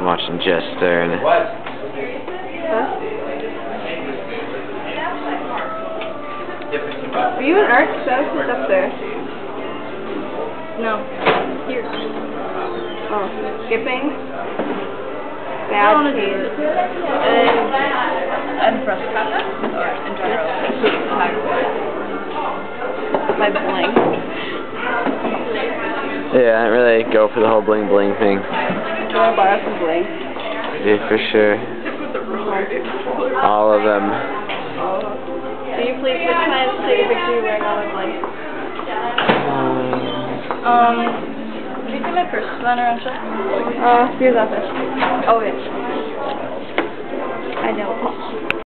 watching Jester and... What? Are you an arc? That was just up there. No. Here. Oh, skipping? Bad taste. And fruscata? Or in general? My bling. Yeah, I didn't really go for the whole bling bling thing. Do you want to borrow some bling? Yeah, for sure. All of them. Can you please which kind of take a picture you wearing all of bling? Can you see my purse laying around shop? Here's office. Oh, wait. I know.